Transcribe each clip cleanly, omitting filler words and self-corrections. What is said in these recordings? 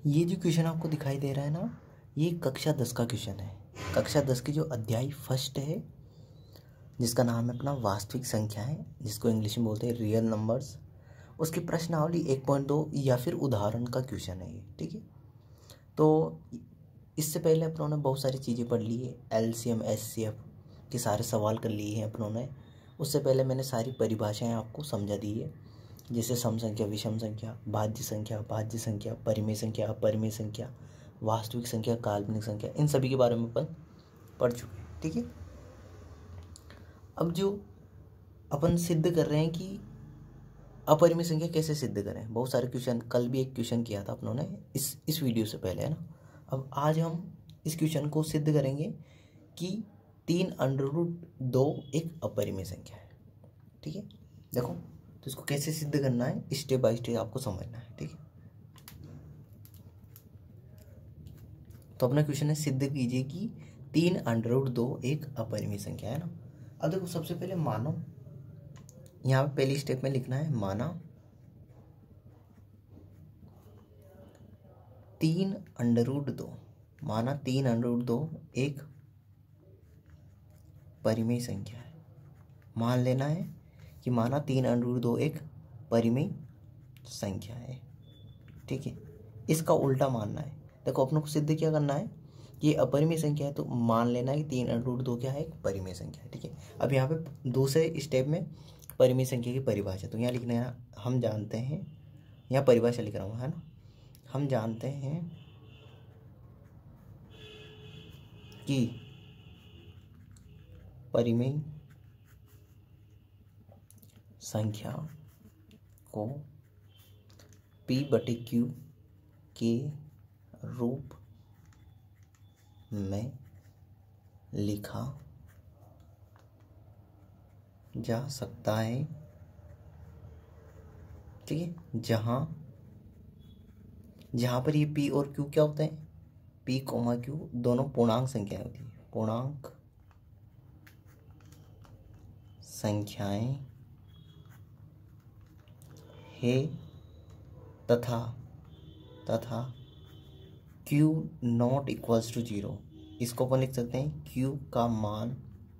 ये जो क्वेश्चन आपको दिखाई दे रहा है ना, ये कक्षा 10 का क्वेश्चन है। कक्षा 10 की जो अध्याय फर्स्ट है, जिसका नाम है अपना वास्तविक संख्याएं, जिसको इंग्लिश में बोलते हैं रियल नंबर्स, उसकी प्रश्नावली 1.2 या फिर उदाहरण का क्वेश्चन है ये। ठीक है, तो इससे पहले अपनों ने बहुत सारी चीज़ें पढ़ ली है। LCM SCF के सारे सवाल कर लिए हैं अपनों ने। उससे पहले मैंने सारी परिभाषाएं आपको समझा दी है, जैसे सम संख्या, विषम संख्या, भाज्य संख्या, परिमेय संख्या, अपरिमेय संख्या, वास्तविक संख्या, काल्पनिक संख्या, इन सभी के बारे में अपन पढ़ चुके हैं। ठीक है, अब जो अपन सिद्ध कर रहे हैं कि अपरिमेय संख्या कैसे सिद्ध करें, बहुत सारे क्वेश्चन, कल भी एक क्वेश्चन किया था अपनों ने इस वीडियो से पहले, है ना। अब आज हम इस क्वेश्चन को सिद्ध करेंगे कि 3√2 एक अपरिमेय संख्या है। ठीक है, देखो तो इसको कैसे सिद्ध करना है, स्टेप बाय स्टेप आपको समझना है। ठीक है, तो अपना क्वेश्चन है, सिद्ध कीजिए कि 3√2 एक अपरिमेय संख्या है ना। अब देखो सबसे पहले मानो, यहाँ पे पहली स्टेप में लिखना है माना 3√2, माना 3√2 एक परिमेय संख्या है। मान लेना है कि माना 3√2 एक परिमेय संख्या है। ठीक है, इसका उल्टा मानना है। देखो अपनों को सिद्ध क्या करना है, ये अपरिमेय संख्या है, तो मान लेना है कि 3√2 क्या है, एक परिमेय संख्या है। ठीक है, अब यहाँ पे दूसरे स्टेप में परिमेय संख्या की परिभाषा, तो यहाँ लिखना है, हम जानते हैं, यहाँ परिभाषा लिख रहा हूँ, है ना। हम जानते हैं कि परिमेय संख्या को P/Q के रूप में लिखा जा सकता है। ठीक है, जहाँ पर ये P और Q क्या होते हैं, P, Q दोनों पूर्णांक संख्याएं होती है, पूर्णांक संख्याएं है, तथा Q नॉट इक्वल्स टू 0, इसको अपन लिख सकते हैं Q का मान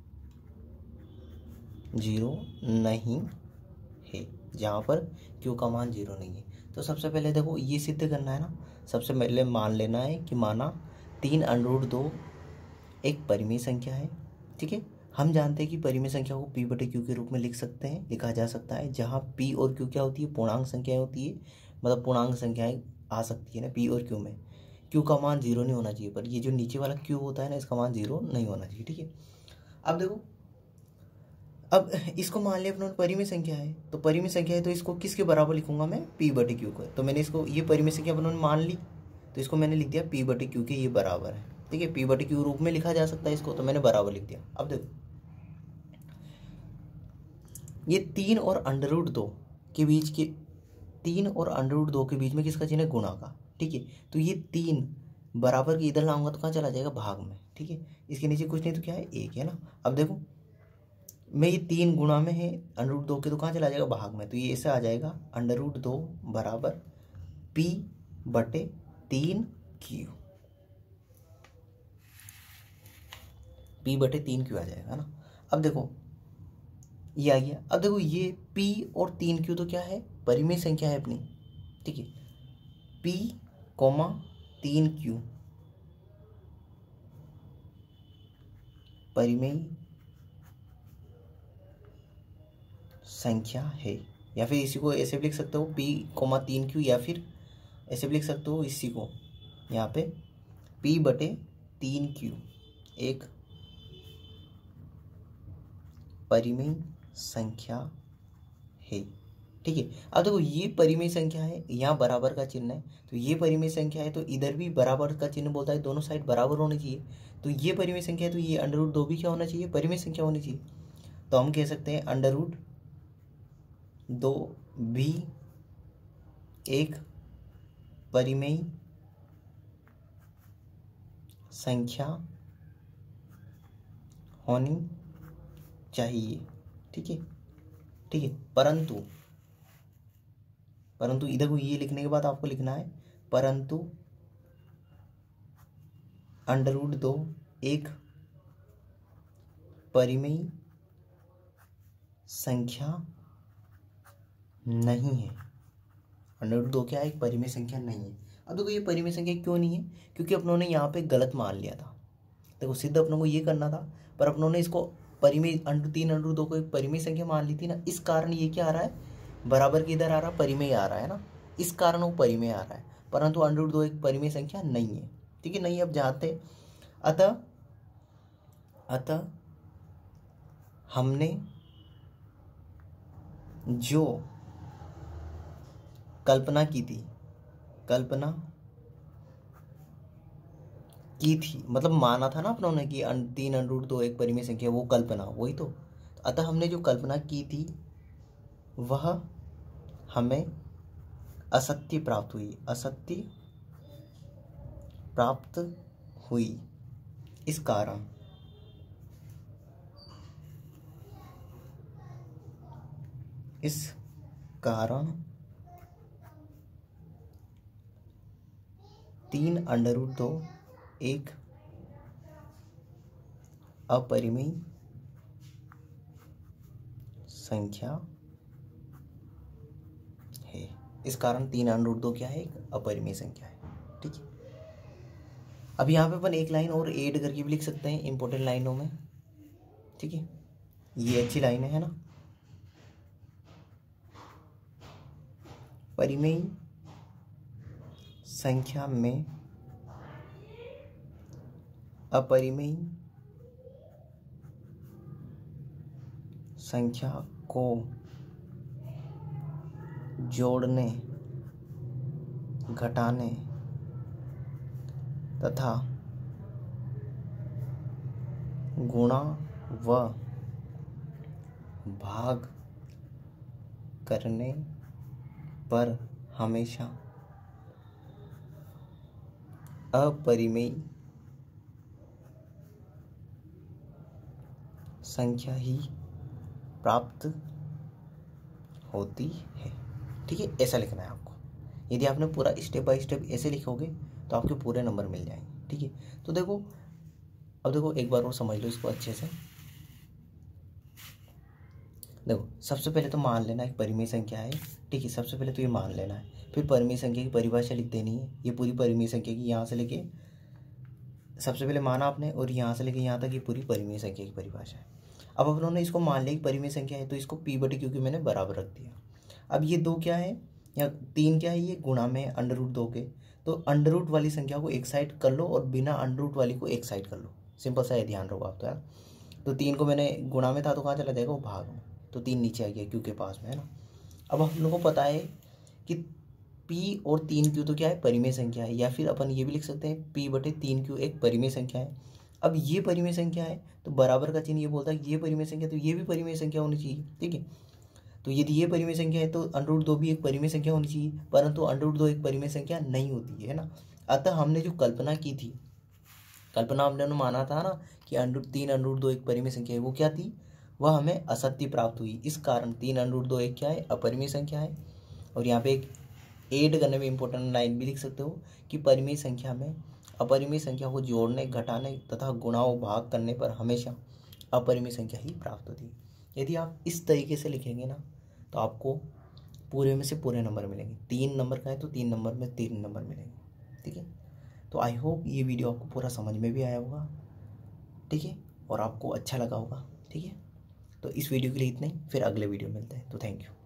0 नहीं है, जहाँ पर Q का मान 0 नहीं है। तो सबसे पहले देखो ये सिद्ध करना है ना, सबसे पहले मान लेना है कि माना 3√2 एक परिमेय संख्या है। ठीक है, हम जानते हैं कि परिमेय संख्या को P/Q के रूप में लिखा जा सकता है, जहाँ P और Q क्या होती है, पूर्णांक संख्याएं होती है, मतलब पूर्णांक संख्याएं आ सकती है ना P और Q में। Q का मान 0 नहीं होना चाहिए, पर ये जो नीचे वाला Q होता है ना, इसका मान 0 नहीं होना चाहिए। ठीक है, अब देखो, अब इसको मान लिया अपने परिमेय संख्या है, तो परिमेय संख्या है तो इसको किसके बराबर लिखूंगा मैं, P/Q को। तो मैंने इसको, ये परिमेय संख्या अपने मान ली, तो इसको मैंने लिख दिया P/Q के ये बराबर है। ठीक है, P/Q रूप में लिखा जा सकता है इसको, तो मैंने बराबर लिख दिया। अब देखो ये 3 और √2 के बीच के, 3 और √2 के बीच में किसका चिन्ह है, गुणा का। ठीक है, तो ये 3 बराबर के इधर लाऊंगा तो कहाँ चला जाएगा, भाग में। ठीक है, इसके नीचे कुछ नहीं तो क्या है, 1 है ना। अब देखो मैं, ये 3 गुणा में है √2 के, तो कहाँ चला जाएगा, भाग में, तो ये ऐसे आ जाएगा √2 बराबर P/3Q, P/3Q आ जाएगा ना। अब देखो ये आ गया। अब देखो ये P और 3Q तो क्या है, परिमेय संख्या है अपनी। ठीक है, P, 3Q परिमेय संख्या है, या फिर इसी को ऐसे भी लिख सकते हो P, 3Q, या फिर ऐसे भी लिख सकते हो इसी को, यहाँ पे P/3Q एक परिमेय संख्या है। ठीक है, अब देखो ये परिमेय संख्या है, यहाँ बराबर का चिन्ह है, तो ये परिमेय संख्या है, तो इधर भी बराबर का चिन्ह बोलता है, दोनों साइड बराबर होनी चाहिए। तो ये परिमेय संख्या है, तो ये √2 भी क्या होना चाहिए, परिमेय संख्या होनी चाहिए। तो हम कह सकते हैं √2 भी एक परिमेय संख्या होनी चाहिए। ठीक है, ठीक है, परंतु इधर को ये लिखने के बाद आपको लिखना है, परंतु √2 एक परिमेय संख्या नहीं है। √2 क्या है? एक परिमेय संख्या नहीं है। अब देखो ये परिमेय संख्या क्यों नहीं है? क्योंकि अपनों ने यहाँ पे गलत मान लिया था। देखो सिद्ध अपनों को ये करना था, पर अपनों ने इसको परिमेय 3√2 को एक परिमेय संख्या मान ली थी ना, इस कारण ये क्या आ रहा है? बराबर के इधर आ रहा, परिमेय आ रहा है ना, इस कारण वो परिमेय आ रहा है, परंतु √2 एक परिमेय संख्या नहीं है। ठीक है, नहीं अब जानते। अतः हमने जो कल्पना की थी मतलब माना था ना अपनों ने कि 3√2 एक परिमेय संख्या, वो कल्पना वही तो। अतः हमने जो कल्पना की थी वह हमें असत्य प्राप्त हुई। इस कारण तीन √2 एक अपरिमेय संख्या है। इस कारण 3√2 क्या है? एक अपरिमेय संख्या है। ठीक है, अब यहाँ पे अपन एक लाइन और ऐड करके भी लिख सकते हैं इंपॉर्टेंट लाइनों में। ठीक है, ये अच्छी लाइन है ना। परिमेय संख्या में अपरिमेय संख्या को जोड़ने, घटाने तथा गुणा व भाग करने पर हमेशा अपरिमेय संख्या ही प्राप्त होती है। ठीक है, ऐसा लिखना है आपको। यदि आपने पूरा स्टेप बाय स्टेप ऐसे लिखोगे तो आपके पूरे नंबर मिल जाएंगे। ठीक है, तो देखो अब देखो एक बार और समझ लो इसको अच्छे से। देखो सबसे पहले तो मान लेना एक परिमेय संख्या है। ठीक है, सबसे पहले तो ये मान लेना है, फिर परिमेय संख्या की परिभाषा लिख देनी है। ये पूरी परिमेय संख्या की यहाँ से लेके सबसे पहले माना आपने, और यहाँ से लेके यहाँ तक ये पूरी परिमेय संख्या की परिभाषा है। अब अपन ने इसको मान लिया कि परिमेय संख्या है, तो इसको p/q की मैंने बराबर रख दिया। अब ये 2 क्या है या 3 क्या है? ये गुणा में √2 के, तो अंडर वाली संख्या को एक साइड कर लो और बिना अंडर वाली को एक साइड कर लो। सिंपल सा है, ध्यान रखो आप तो यार। तो 3 को मैंने गुणा में था तो कहाँ चला जाएगा? वो भाग में, तो 3 नीचे आ गया q के पास में, है ना। अब हम लोग को पता है कि p और 3q तो क्या है? परिमेय संख्या है, या फिर अपन ये भी लिख सकते हैं p/3q एक परिमेय संख्या है। अब ये परिमेय संख्या है तो बराबर का चिन्ह ये बोलता है कि ये परिमेय संख्या, तो ये भी परिमेय संख्या होनी चाहिए। ठीक है, तो यदि ये परिमेय संख्या है तो √2 भी एक परिमेय संख्या होनी चाहिए, परंतु √2 एक परिमेय संख्या नहीं होती है ना। अतः हमने जो कल्पना की थी, कल्पना हमने माना था ना कि 3√2 एक परिमेय संख्या है, वो क्या थी? वह हमें असत्य प्राप्त हुई। इस कारण 3√2 एक क्या है? अपरिमेय संख्या है। और यहाँ पे एक ऐड करने में इंपॉर्टेंट लाइन भी लिख सकते हो कि परिमेय संख्या में अपरिमेय संख्या को जोड़ने, घटाने तथा गुणा व भाग करने पर हमेशा अपरिमेय संख्या ही प्राप्त होती है। यदि आप इस तरीके से लिखेंगे ना तो आपको पूरे में से पूरे नंबर मिलेंगे। 3 नंबर का है तो 3 नंबर में 3 नंबर मिलेंगे। ठीक है, तो आई होप ये वीडियो आपको पूरा समझ में भी आया होगा। ठीक है, और आपको अच्छा लगा होगा। ठीक है, तो इस वीडियो के लिए इतना ही, फिर अगले वीडियो मिलते हैं। तो थैंक यू।